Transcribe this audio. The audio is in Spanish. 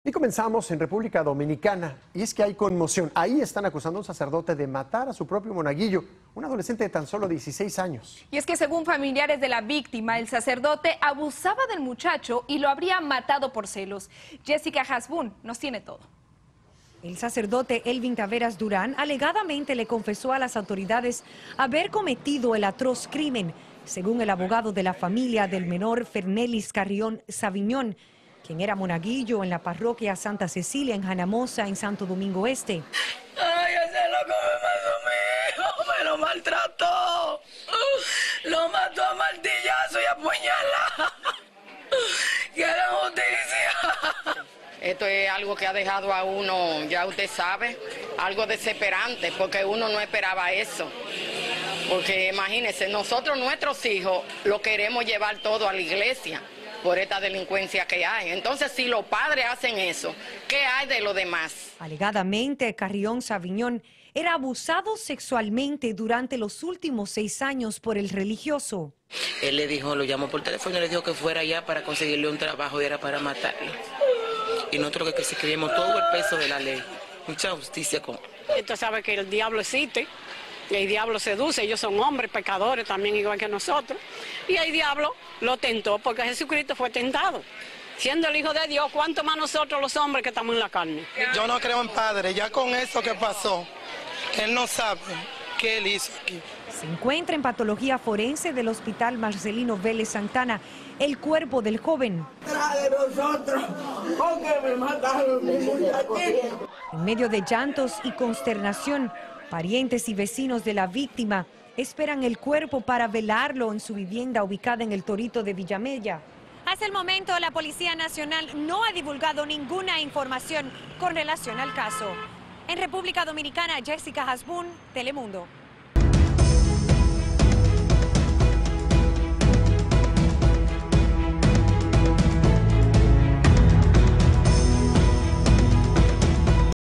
Y comenzamos en República Dominicana, y es que hay conmoción. Ahí están acusando a un sacerdote de matar a su propio monaguillo, un adolescente de tan solo 16 años. Y es que según familiares de la víctima, el sacerdote abusaba del muchacho y lo habría matado por celos. Jessica Hasbun nos tiene todo. El sacerdote Elvin Taveras Durán alegadamente le confesó a las autoridades haber cometido el atroz crimen, según el abogado de la familia del menor Fernelis Carrión Saviñón, quien era monaguillo en la parroquia Santa Cecilia en Janamosa, en Santo Domingo Este. Ay, ese loco me mató a mi hijo, me lo maltrató, lo mató a martillazo y a puñalada. ¡Quiero justicia! Esto es algo que ha dejado a uno, ya usted sabe, algo desesperante, porque uno no esperaba eso. Porque imagínense, nosotros, nuestros hijos, lo queremos llevar todo a la iglesia por esta delincuencia que hay. Entonces, si los padres hacen eso, ¿qué hay de los demás? Alegadamente, Carrión Saviñón era abusado sexualmente durante los últimos 6 años por el religioso. Él le dijo, lo llamó por teléfono y le dijo que fuera allá para conseguirle un trabajo y era para matarlo. Y nosotros que creemos todo el peso de la ley, mucha justicia con. Usted sabe que el diablo existe, y el diablo seduce, ellos son hombres, pecadores también igual que nosotros. Y el diablo lo tentó porque Jesucristo fue tentado. Siendo el Hijo de Dios, ¿cuánto más nosotros los hombres que estamos en la carne? Yo no creo en padre, ya con eso que pasó, él no sabe qué él hizo aquí. Se encuentra en patología forense del Hospital Marcelino Vélez Santana el cuerpo del joven. De nosotros, porque me mataron mi muchachito. En medio de llantos y consternación, parientes y vecinos de la víctima esperan el cuerpo para velarlo en su vivienda ubicada en el Torito de Villamella. Hasta el momento, la Policía Nacional no ha divulgado ninguna información con relación al caso. En República Dominicana, Jessica Hasbun, Telemundo.